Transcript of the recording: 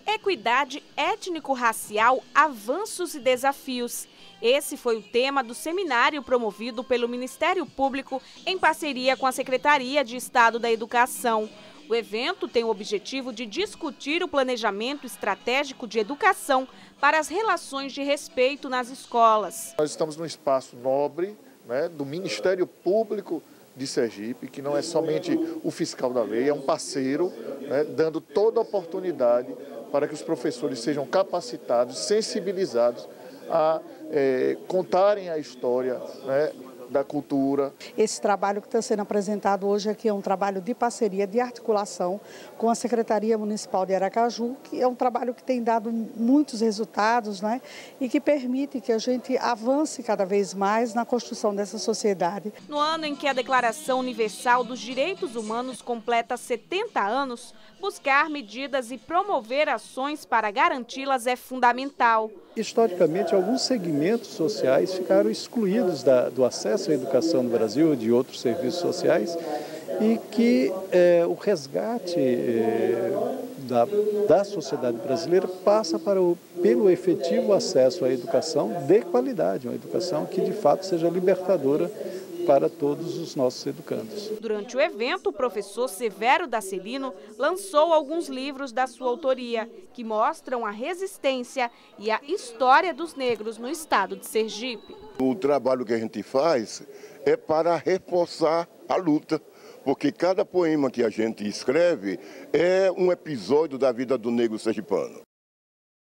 Equidade étnico-racial, avanços e desafios. Esse foi o tema do seminário promovido pelo Ministério Público em parceria com a Secretaria de Estado da Educação. O evento tem o objetivo de discutir o planejamento estratégico de educação para as relações de respeito nas escolas. Nós estamos num espaço nobre, do Ministério Público de Sergipe, que não é somente o fiscal da lei, é um parceiro, dando toda a oportunidade para que os professores sejam capacitados, sensibilizados a contarem a história da cultura. Esse trabalho que está sendo apresentado hoje aqui é um trabalho de parceria, de articulação com a Secretaria Municipal de Aracaju, que é um trabalho que tem dado muitos resultados, e que permite que a gente avance cada vez mais na construção dessa sociedade. No ano em que a Declaração Universal dos Direitos Humanos completa 70 anos, buscar medidas e promover ações para garanti-las é fundamental. Historicamente, alguns segmentos sociais ficaram excluídos do acesso à educação no Brasil e de outros serviços sociais, e que o resgate da sociedade brasileira passa pelo efetivo acesso à educação de qualidade, uma educação que de fato seja libertadora para todos os nossos educandos. Durante o evento, o professor Severo Dacelino lançou alguns livros da sua autoria, que mostram a resistência e a história dos negros no estado de Sergipe. O trabalho que a gente faz é para reforçar a luta, porque cada poema que a gente escreve é um episódio da vida do negro sergipano.